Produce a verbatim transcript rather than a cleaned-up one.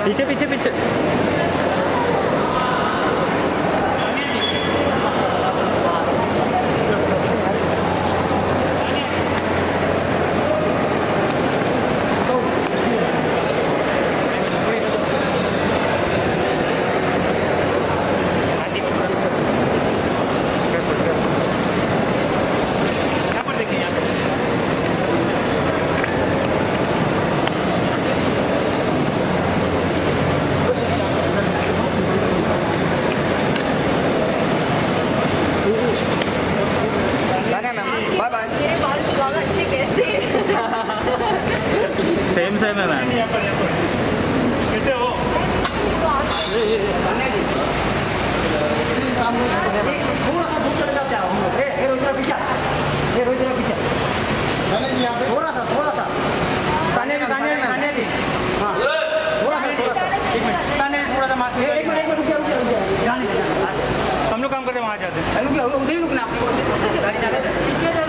पीछे पीछे पीछे। Bye bye. मेरे बाल ज्यादा अच्छे कैसे? सेम सेम है मैम। कैसे हो? थोड़ा सा दूर चले जाते हैं हम लोग। ये रोज पीछे, ये रोज पीछे। चले जी यहाँ पे थोड़ा सा थोड़ा सा। सानिया जी सानिया जी सानिया जी। हाँ थोड़ा सा थोड़ा सा। एक मिनट सानिया थोड़ा सा मास्क। एक मिनट एक मिनट रुक जा रुक जा रुक जा। जाने दे जाने दे। हम लोग काम करते वहाँ जाते हैं। रुक जा उधर ही रुकना आपको। गाड़ी जाने दे।